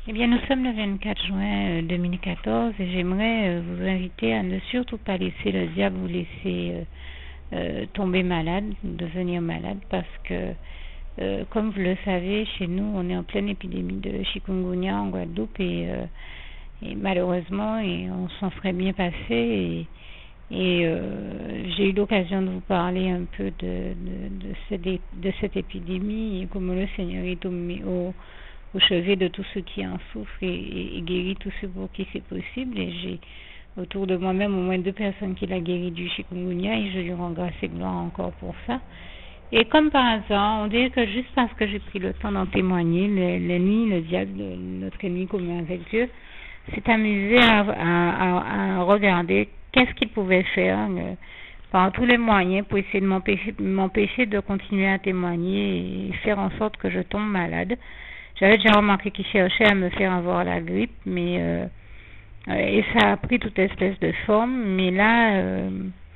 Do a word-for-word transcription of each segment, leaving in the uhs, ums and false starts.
Eh bien, nous sommes le vingt-quatre juin deux mille quatorze et j'aimerais vous inviter à ne surtout pas laisser le diable vous laisser euh, euh, tomber malade, devenir malade, parce que, euh, comme vous le savez, chez nous, on est en pleine épidémie de chikungunya en Guadeloupe et, euh, et malheureusement, et on s'en serait bien passé. Et, et euh, j'ai eu l'occasion de vous parler un peu de, de, de, cette, de cette épidémie et comment le Seigneur est au, au au chevet de tous ceux qui en souffrent et, et, et guérit tous ceux pour qui c'est possible. Et j'ai autour de moi-même au moins deux personnes qui l'ont guéri du chikungunya et je lui rends grâce et gloire encore pour ça. Et comme par hasard, on dirait que juste parce que j'ai pris le temps d'en témoigner, l'ennemi, le diable, notre ennemi commun avec Dieu, s'est amusé à, à, à, à regarder qu'est-ce qu'il pouvait faire euh, par tous les moyens pour essayer de m'empêcher, m'empêcher de continuer à témoigner et faire en sorte que je tombe malade. J'avais déjà remarqué qu'il cherchait à me faire avoir la grippe, mais euh, et ça a pris toute espèce de forme. Mais là, euh,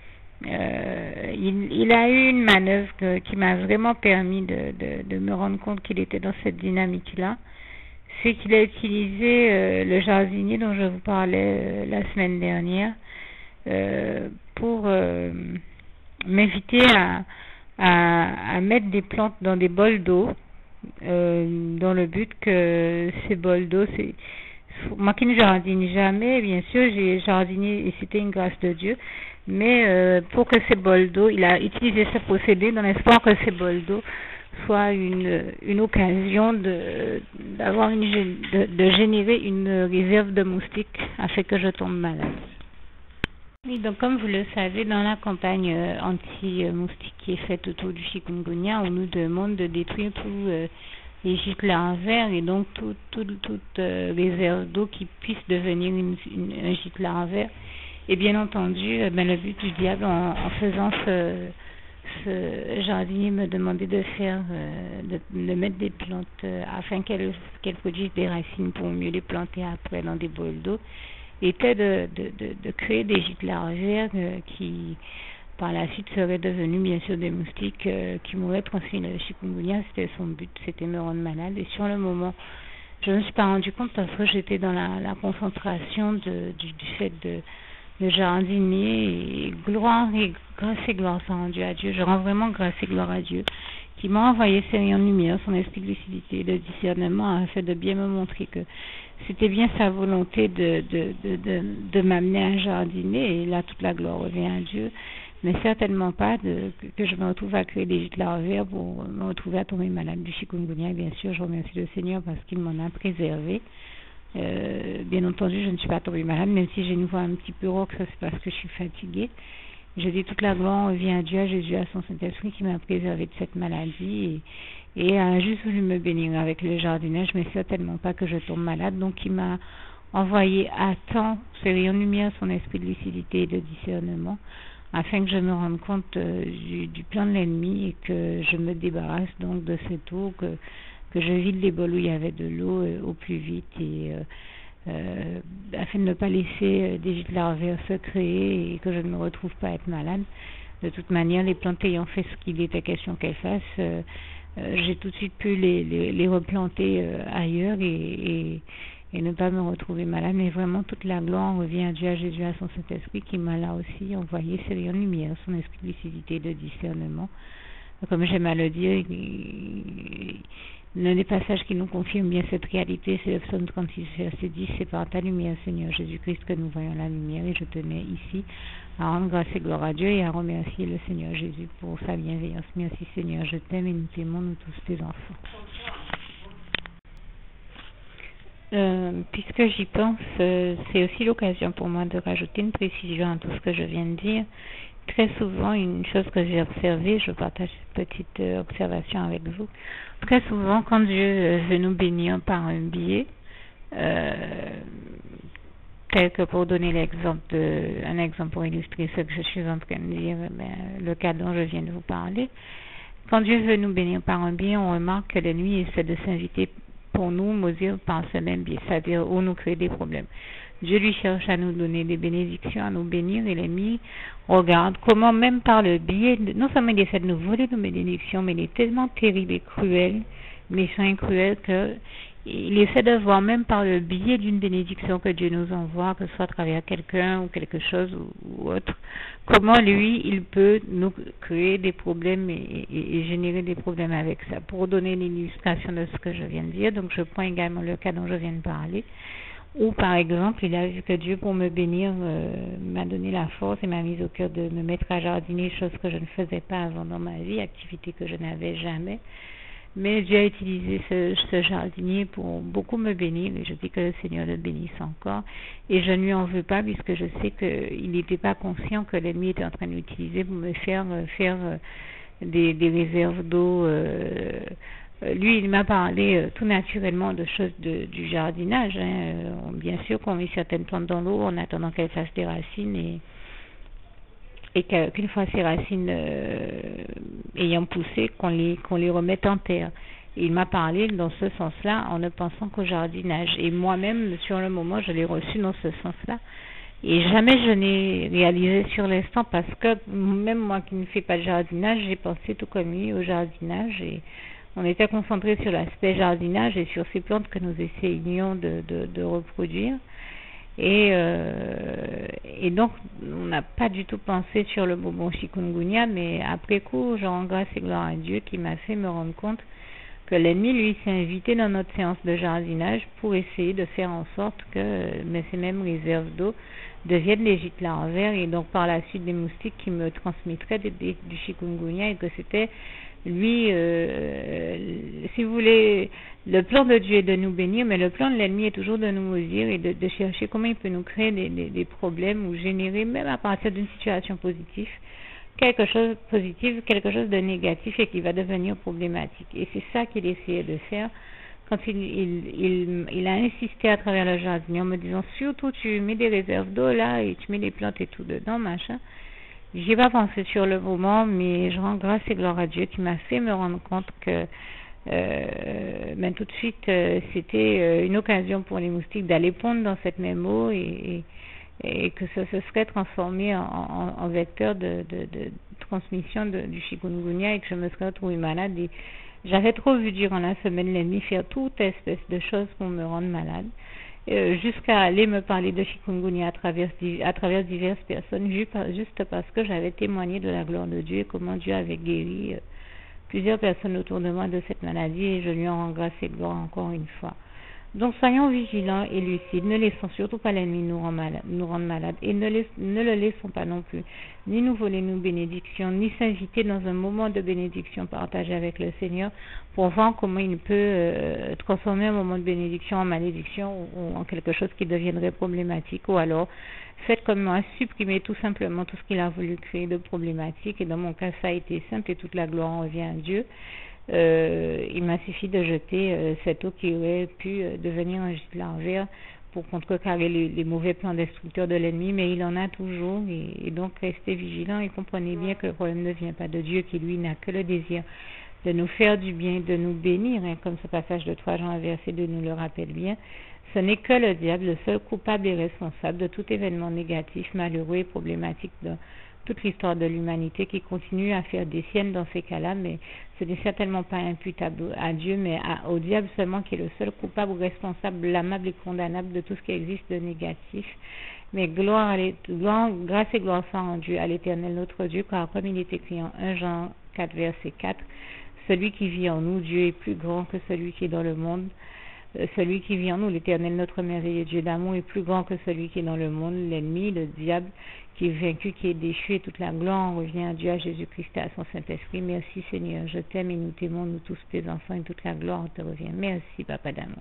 euh, il, il a eu une manœuvre que, qui m'a vraiment permis de, de, de me rendre compte qu'il était dans cette dynamique-là. C'est qu'il a utilisé euh, le jardinier dont je vous parlais euh, la semaine dernière euh, pour euh, m'inviter à, à, à mettre des plantes dans des bols d'eau. Euh, dans le but que ces bols d'eau, c'est moi qui ne jardine jamais, bien sûr, j'ai jardiné et c'était une grâce de Dieu, mais euh, pour que ces bols d'eau, il a utilisé ce procédé dans l'espoir que ces bols d'eau soient une, une occasion de, d'avoir une, de, de générer une réserve de moustiques afin que je tombe malade. Oui, donc comme vous le savez, dans la campagne euh, anti-moustique qui est faite autour du chikungunya, on nous demande de détruire tous euh, les gîtes larvaires et donc toutes tout, tout, tout, euh, les réserves d'eau qui puissent devenir une, une, un gîte larvaire. Et bien entendu, euh, ben, le but du diable en, en faisant ce, ce jardinier me demandait de faire, euh, de, de mettre des plantes euh, afin qu'elles, qu'elles produisent des racines pour mieux les planter après dans des bols d'eau, était de, de, de, de créer des gîtes larvaires euh, qui, par la suite, seraient devenus bien sûr des moustiques euh, qui m'auraient transmis le chikungunya. C'était son but, c'était me rendre malade. Et sur le moment, je ne me suis pas rendu compte parce que j'étais dans la, la concentration de, du, du fait de, de jardiner. Et gloire et grâce et gloire sont rendues à Dieu. Je rends vraiment grâce et gloire à Dieu qui m'a envoyé ses rayons de lumière, son esprit de lucidité, de discernement, afin de bien me montrer que c'était bien sa volonté de, de, de, de, de m'amener à jardiner, et là toute la gloire revient à Dieu, mais certainement pas de, que je me retrouve à créer des gîtes larvaires pour me retrouver à tomber malade du chikungunya. Bien sûr, je remercie le Seigneur parce qu'il m'en a préservé. Euh, bien entendu, je ne suis pas tombée malade, même si j'ai une voix un petit peu rauque, ça c'est parce que je suis fatiguée. Je dis toute la gloire revient à Dieu, à Jésus, à son Saint-Esprit qui m'a préservé de cette maladie et, et a juste voulu me bénir avec le jardinage, mais certainement pas que je tombe malade. Donc il m'a envoyé à temps ses rayons de lumière, son esprit de lucidité et de discernement, afin que je me rende compte euh, du, du plan de l'ennemi et que je me débarrasse donc de cette eau, que, que je vide les bols où il y avait de l'eau euh, au plus vite et euh, Euh, afin de ne pas laisser euh, des gîtes larvaires se créer et que je ne me retrouve pas à être malade. De toute manière, les plantes ayant fait ce qu'il était question qu'elles fassent, euh, euh, j'ai tout de suite pu les, les, les replanter euh, ailleurs et, et, et ne pas me retrouver malade. Mais vraiment, toute la gloire revient à Dieu, à Jésus, à son Saint-Esprit qui m'a là aussi envoyé ses rayons de lumière, son esprit de lucidité et de discernement. Comme j'aime à le dire, il, l'un des passages qui nous confirme bien cette réalité, c'est le psaume trente-six, verset dix, c'est par ta lumière, Seigneur Jésus-Christ, que nous voyons la lumière, et je tenais ici à rendre grâce et gloire à Dieu et à remercier le Seigneur Jésus pour sa bienveillance. Merci Seigneur, je t'aime et nous t'aimons, nous tous tes enfants. Euh, puisque j'y pense, euh, c'est aussi l'occasion pour moi de rajouter une précision à tout ce que je viens de dire. Très souvent, une chose que j'ai observée, je partage une petite euh, observation avec vous. Très souvent, quand Dieu euh, veut nous bénir par un biais, euh, tel que pour donner l'exemple de, un exemple pour illustrer ce que je suis en train de dire, ben, le cas dont je viens de vous parler, quand Dieu veut nous bénir par un biais, on remarque que l'ennemi essaie de s'inviter pour nous maudire par ce même biais, c'est-à-dire où nous créer des problèmes. Dieu lui cherche à nous donner des bénédictions, à nous bénir, et l'ennemi regarde comment même par le biais, de, non seulement il essaie de nous voler nos bénédictions, mais il est tellement terrible et cruel, méchant et cruel, que il essaie de voir même par le biais d'une bénédiction que Dieu nous envoie, que ce soit à travers quelqu'un ou quelque chose ou, ou autre, comment lui, il peut nous créer des problèmes et, et, et générer des problèmes avec ça. Pour donner l'illustration de ce que je viens de dire, donc je prends également le cas dont je viens de parler, où par exemple, il a vu que Dieu, pour me bénir, euh, m'a donné la force et m'a mise au cœur de me mettre à jardiner, chose que je ne faisais pas avant dans ma vie, activité que je n'avais jamais. Mais Dieu a utilisé ce, ce jardinier pour beaucoup me bénir, et je dis que le Seigneur le bénisse encore. Et je ne lui en veux pas, puisque je sais qu'il n'était pas conscient que l'ennemi était en train de l'utiliser pour me faire euh, faire euh, des, des réserves d'eau. Euh, lui, il m'a parlé euh, tout naturellement de choses de, du jardinage. Hein. Euh, bien sûr qu'on met certaines plantes dans l'eau en attendant qu'elles fassent des racines et et qu'une fois ces racines euh, ayant poussé, qu'on les, qu'on les remette en terre. Et il m'a parlé dans ce sens-là en ne pensant qu'au jardinage. Et moi-même, sur le moment, je l'ai reçu dans ce sens-là. Et jamais je n'ai réalisé sur l'instant parce que même moi qui ne fais pas de jardinage, j'ai pensé tout comme lui au jardinage. Et on était concentré sur l'aspect jardinage et sur ces plantes que nous essayions de, de, de reproduire. Et, euh, et donc, on n'a pas du tout pensé sur le bonbon chikungunya, mais après coup, je rends grâce et gloire à Dieu qui m'a fait me rendre compte que l'ennemi, lui, s'est invité dans notre séance de jardinage pour essayer de faire en sorte que mais ces mêmes réserves d'eau deviennent des gîtes larvaires et donc par la suite des moustiques qui me transmettraient des, des, du chikungunya et que c'était lui, euh, si vous voulez, le plan de Dieu est de nous bénir, mais le plan de l'ennemi est toujours de nous maudire et de, de chercher comment il peut nous créer des, des, des problèmes ou générer, même à partir d'une situation positive, quelque chose de positif, quelque chose de négatif et qui va devenir problématique. Et c'est ça qu'il essayait de faire quand il, il, il, il a insisté à travers le jardin en me disant surtout tu mets des réserves d'eau là et tu mets des plantes et tout dedans, machin. J'y ai pas pensé sur le moment, mais je rends grâce et gloire à Dieu qui m'a fait me rendre compte que euh, ben, tout de suite euh, c'était euh, une occasion pour les moustiques d'aller pondre dans cette même eau et, et, et que ça se serait transformé en, en, en vecteur de, de, de transmission de, du chikungunya et que je me serais retrouvée malade. Et j'avais trop vu durant la semaine l'ennemi faire toute espèce de choses pour me rendre malade. Euh, jusqu'à aller me parler de chikungunya à travers, à travers diverses personnes, juste parce que j'avais témoigné de la gloire de Dieu et comment Dieu avait guéri euh, plusieurs personnes autour de moi de cette maladie et je lui en rends grâce et gloire encore une fois. Donc soyons vigilants et lucides, ne laissons surtout pas l'ennemi nous rendre malades, nous rendre malades et ne, laisse, ne le laissons pas non plus, ni nous voler nos bénédictions, ni s'inviter dans un moment de bénédiction partagé avec le Seigneur pour voir comment il peut euh, transformer un moment de bénédiction en malédiction ou, ou en quelque chose qui deviendrait problématique ou alors faites comme moi, supprimer tout simplement tout ce qu'il a voulu créer de problématique et dans mon cas ça a été simple et toute la gloire en revient à Dieu. Euh, il m'a suffi de jeter euh, cette eau qui aurait pu euh, devenir un gîte larvaire pour contrecarrer les, les mauvais plans destructeurs de l'ennemi, mais il en a toujours et, et donc restez vigilants et comprenez bien que le problème ne vient pas de Dieu qui lui n'a que le désir de nous faire du bien, de nous bénir, hein, comme ce passage de trois Jean verset deux nous le rappelle bien. Ce n'est que le diable, le seul coupable et responsable de tout événement négatif, malheureux et problématique de toute l'histoire de l'humanité qui continue à faire des siennes dans ces cas-là, mais ce n'est certainement pas imputable à Dieu, mais à, au diable seulement qui est le seul coupable ou responsable, blâmable et condamnable de tout ce qui existe de négatif. Mais gloire, gloire grâce et gloire soit rendue à l'Éternel notre Dieu, car comme il est écrit en un Jean quatre verset quatre, celui qui vit en nous, Dieu est plus grand que celui qui est dans le monde. Celui qui vit en nous, l'Éternel, notre merveilleux Dieu d'amour, est plus grand que celui qui est dans le monde, l'ennemi, le diable, qui est vaincu, qui est déchu, et toute la gloire revient à Dieu, à Jésus-Christ et à son Saint-Esprit. Merci Seigneur, je t'aime et nous t'aimons, nous tous tes enfants, et toute la gloire te revient. Merci Papa d'amour.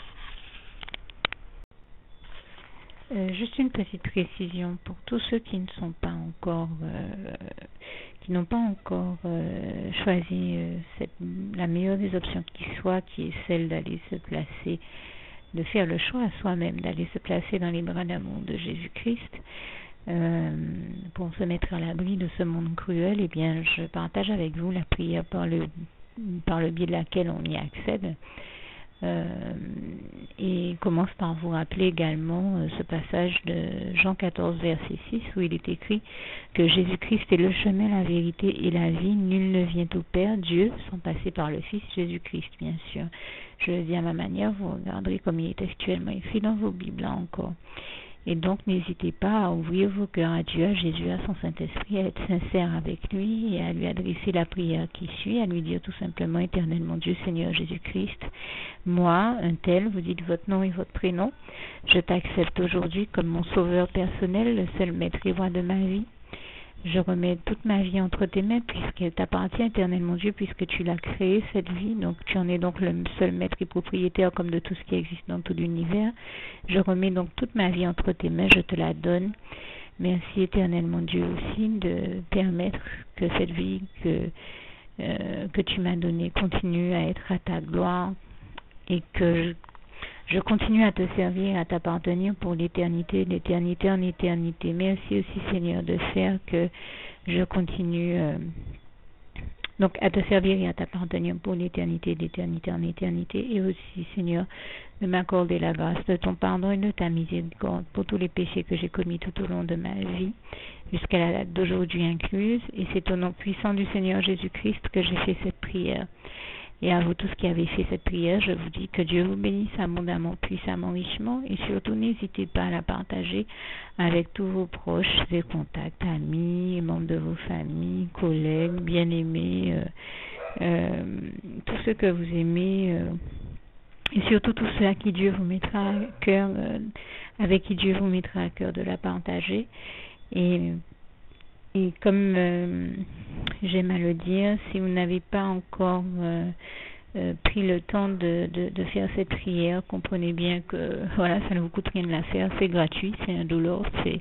Euh, juste une petite précision pour tous ceux qui ne sont pas encore, euh, qui n'ont pas encore euh, choisi euh, cette, la meilleure des options qui soit, qui est celle d'aller se placer, de faire le choix à soi-même, d'aller se placer dans les bras d'amour de Jésus-Christ euh, pour se mettre à l'abri de ce monde cruel. Eh bien, je partage avec vous la prière par le, par le biais de laquelle on y accède. Euh, et commence par vous rappeler également euh, ce passage de Jean quatorze, verset six, où il est écrit que Jésus-Christ est le chemin, la vérité et la vie. Nul ne vient au Père, Dieu, sans passer par le Fils Jésus-Christ, bien sûr. Je le dis à ma manière, vous regarderez comme il est actuellement écrit dans vos Bibles là encore. Et donc, n'hésitez pas à ouvrir vos cœurs à Dieu, à Jésus, à son Saint-Esprit, à être sincère avec lui et à lui adresser la prière qui suit, à lui dire tout simplement, Éternel mon Dieu, Seigneur Jésus-Christ, moi, un tel, vous dites votre nom et votre prénom, je t'accepte aujourd'hui comme mon sauveur personnel, le seul maître et roi de ma vie. Je remets toute ma vie entre tes mains puisqu'elle t'appartient, Éternel mon Dieu, puisque tu l'as créée, cette vie. Donc tu en es donc le seul maître et propriétaire comme de tout ce qui existe dans tout l'univers. Je remets donc toute ma vie entre tes mains, je te la donne. Merci, Éternel mon Dieu, aussi de permettre que cette vie que, euh, que tu m'as donnée continue à être à ta gloire et que je Je continue à te servir, à t'appartenir pour l'éternité, d'éternité en éternité. Merci aussi, Seigneur, de faire que je continue euh, donc à te servir et à t'appartenir pour l'éternité, d'éternité en éternité. Et aussi, Seigneur, de m'accorder la grâce de ton pardon et de ta miséricorde pour tous les péchés que j'ai commis tout au long de ma vie, jusqu'à la date d'aujourd'hui incluse. Et c'est au nom puissant du Seigneur Jésus-Christ que j'ai fait cette prière. Et à vous tous qui avez fait cette prière, je vous dis que Dieu vous bénisse abondamment, puissamment, richement. Et surtout, n'hésitez pas à la partager avec tous vos proches et contacts, amis, membres de vos familles, collègues, bien-aimés, euh, euh, tous ceux que vous aimez. Euh, et surtout tous ceux à qui Dieu vous mettra à cœur, euh, avec qui Dieu vous mettra à cœur de la partager. Et Et comme euh, j'aime à le dire, si vous n'avez pas encore euh, euh, pris le temps de, de, de faire cette prière, comprenez bien que voilà, ça ne vous coûte rien de la faire, c'est gratuit, c'est indolore, c'est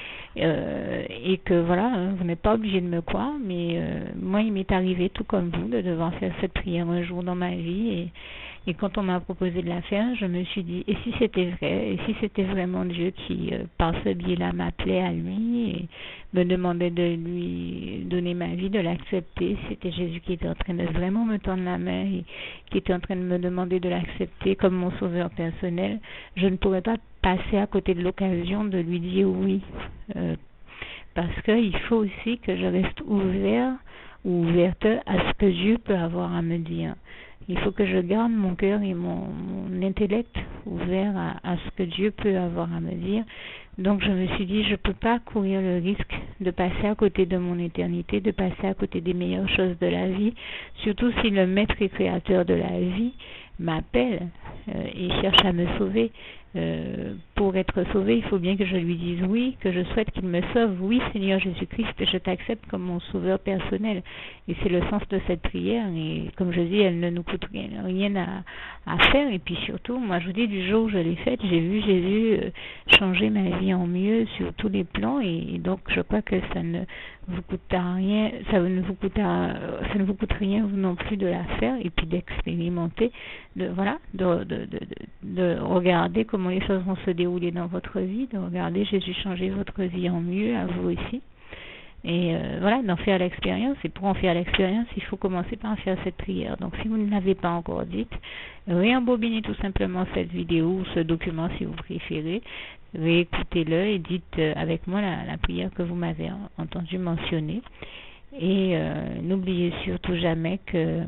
euh, et que voilà, vous n'êtes pas obligé de me croire, mais euh, moi il m'est arrivé tout comme vous de devoir faire cette prière un jour dans ma vie et Et quand on m'a proposé de la faire, je me suis dit, et si c'était vrai, et si c'était vraiment Dieu qui, euh, par ce biais-là, m'appelait à lui et me demandait de lui donner ma vie, de l'accepter, c'était Jésus qui était en train de vraiment me tendre la main et qui était en train de me demander de l'accepter comme mon sauveur personnel, je ne pourrais pas passer à côté de l'occasion de lui dire oui. Euh, parce qu'il faut aussi que je reste ouvert ou ouverte à ce que Dieu peut avoir à me dire. Il faut que je garde mon cœur et mon, mon intellect ouvert à, à ce que Dieu peut avoir à me dire. Donc je me suis dit, je ne peux pas courir le risque de passer à côté de mon éternité, de passer à côté des meilleures choses de la vie, surtout si le maître et créateur de la vie m'appelle euh, et cherche à me sauver. Euh, pour être sauvé, il faut bien que je lui dise oui, que je souhaite qu'il me sauve. Oui, Seigneur Jésus-Christ, je t'accepte comme mon sauveur personnel. Et c'est le sens de cette prière. Et comme je dis, elle ne nous coûte rien, rien à, à faire. Et puis surtout, moi je vous dis, du jour où je l'ai faite, j'ai vu Jésus euh, changer ma vie en mieux sur tous les plans. Et, et donc je crois que ça ne vous coûtera rien, ça ne vous coûtera, ça ne vous coûte rien vous non plus de la faire et puis d'expérimenter, de voilà, de, de, de, de regarder comment les choses vont se dérouler dans votre vie, de regarder Jésus changer votre vie en mieux, à vous aussi. Et euh, voilà, d'en faire l'expérience. Et pour en faire l'expérience, il faut commencer par faire cette prière. Donc si vous ne l'avez pas encore dite, réembobinez tout simplement cette vidéo ou ce document si vous préférez. Réécoutez-le et dites euh, avec moi la, la prière que vous m'avez entendu mentionner. Et euh, n'oubliez surtout jamais que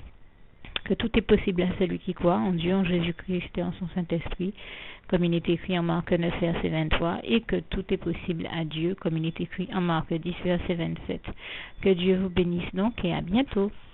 que tout est possible à celui qui croit en Dieu, en Jésus-Christ et en son Saint-Esprit, comme il est écrit en Marc neuf, verset vingt-trois, et que tout est possible à Dieu, comme il est écrit en Marc dix, verset vingt-sept. Que Dieu vous bénisse donc et à bientôt.